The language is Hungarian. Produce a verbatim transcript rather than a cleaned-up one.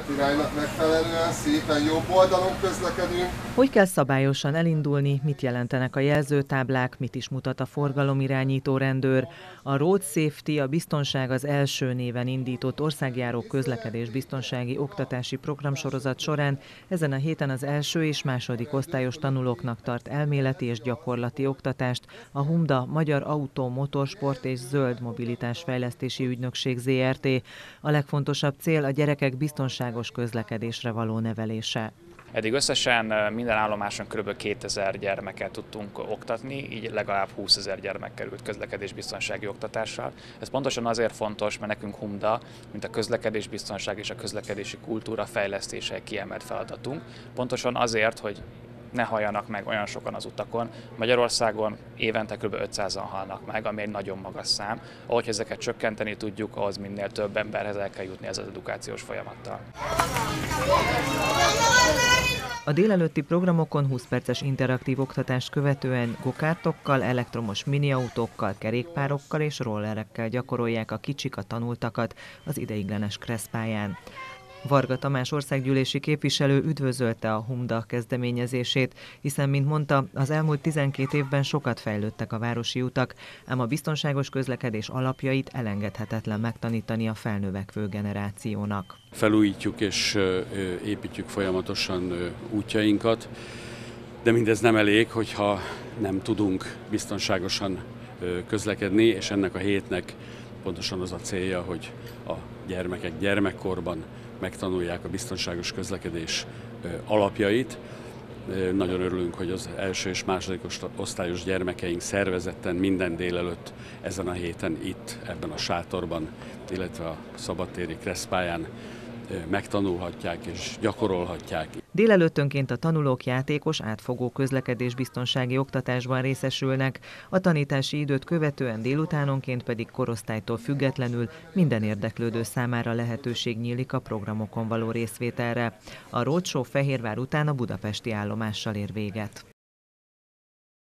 iránynak megfelelően szépen jobb oldalon közlekedünk. Hogy kell szabályosan elindulni, mit jelentenek a jelzőtáblák, mit is mutat a forgalomirányító rendőr. A Road Safety, a biztonság az első néven indított országjáró közlekedés biztonsági oktatási programsorozat során ezen a héten az első és második osztályos tanulóknak tart elméleti és gyakorlati oktatást a Humda Magyar Autó, Motorsport és Zöld Mobilitás Fejlesztési Ügynökség zé er té. A legfontosabb cél a gyerekek biztonságos közlekedésre való nevelése. Eddig összesen minden állomáson kb. kétezer gyermeket tudtunk oktatni, így legalább húszezer gyermek került közlekedésbiztonsági oktatással. Ez pontosan azért fontos, mert nekünk Humda, mint a közlekedésbiztonság és a közlekedési kultúra fejlesztése egy kiemelt feladatunk. Pontosan azért, hogy ne halljanak meg olyan sokan az utakon. Magyarországon évente kb. ötszázan halnak meg, ami egy nagyon magas szám. Ahogy ezeket csökkenteni tudjuk, ahhoz minél több emberhez el kell jutni ez az edukációs folyamattal. A délelőtti programokon húsz perces interaktív oktatást követően gokártokkal, elektromos miniautókkal, kerékpárokkal és rollerekkel gyakorolják a kicsik a tanultakat az ideiglenes kresszpályán. Varga Tamás országgyűlési képviselő üdvözölte a Humda kezdeményezését, hiszen, mint mondta, az elmúlt tizenkét évben sokat fejlődtek a városi utak, ám a biztonságos közlekedés alapjait elengedhetetlen megtanítani a felnövekvő generációnak. Felújítjuk és építjük folyamatosan útjainkat, de mindez nem elég, hogyha nem tudunk biztonságosan közlekedni, és ennek a hétnek pontosan az a célja, hogy a gyermekek gyermekkorban megtanulják a biztonságos közlekedés alapjait. Nagyon örülünk, hogy az első és második osztályos gyermekeink szervezetten minden délelőtt ezen a héten itt, ebben a sátorban, illetve a szabadtéri kresszpályán megtanulhatják és gyakorolhatják. Délelőttönként a tanulók játékos, átfogó közlekedésbiztonsági oktatásban részesülnek, a tanítási időt követően délutánonként pedig korosztálytól függetlenül minden érdeklődő számára lehetőség nyílik a programokon való részvételre. A roadshow Fehérvár után a budapesti állomással ér véget.